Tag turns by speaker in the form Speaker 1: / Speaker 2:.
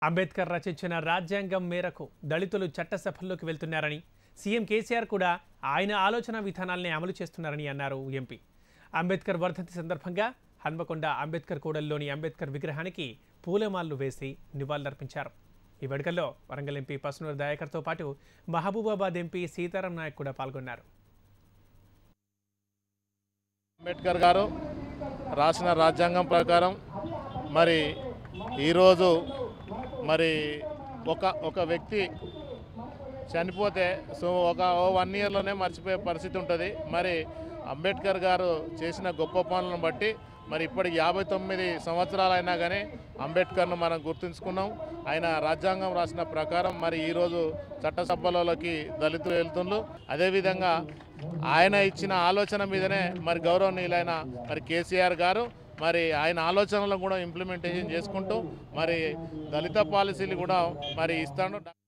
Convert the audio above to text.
Speaker 1: అంబేద్కర్ రచించిన రాజ్యాంగం మేరకు దళితులు చట్టసభల్లోకి వెళ్తున్నారని సీఎం కేసీఆర్ కూడా ఆయన ఆలోచన విధానాల్ని అమలు చేస్తున్నారని అన్నారు ఎంపీ. అంబేద్కర్ వర్ధంతి సందర్భంగా హన్మకొండ అంబేద్కర్ కూడలిలోని అంబేద్కర్ విగ్రహానికి పూలమాలలు వేసి నివాళులర్పించారు. ఈ వేడుకల్లో వరంగల్ ఎంపీ పసునూరి దయాకర్తో పాటు మహబూబాబాద్ ఎంపీ సీతారాం నాయక్ కూడా పాల్గొన్నారు.
Speaker 2: అంబేద్కర్ గారు రాసిన రాజ్యాంగం ప్రకారం మరి ఈరోజు మరి ఒక వ్యక్తి చనిపోతే ఒక 1 ఇయర్లోనే మర్చిపోయే పరిస్థితి ఉంటుంది. మరి అంబేద్కర్ గారు చేసిన గొప్ప పనులను బట్టి మరి ఇప్పటికి 59 సంవత్సరాలైనా కానీ అంబేద్కర్ను మనం గుర్తుంచుకున్నాం. ఆయన రాజ్యాంగం రాసిన ప్రకారం మరి ఈరోజు చట్టసభలలోకి దళితులు వెళ్తుండ్రు. అదేవిధంగా ఆయన ఇచ్చిన ఆలోచన మీదనే మరి గౌరవనీయులైన మరి కేసీఆర్ గారు మరి ఆయన ఆలోచనలను కూడా ఇంప్లిమెంటేషన్ చేసుకుంటూ మరి దళిత పాలసీలు కూడా మరి ఇస్తాను.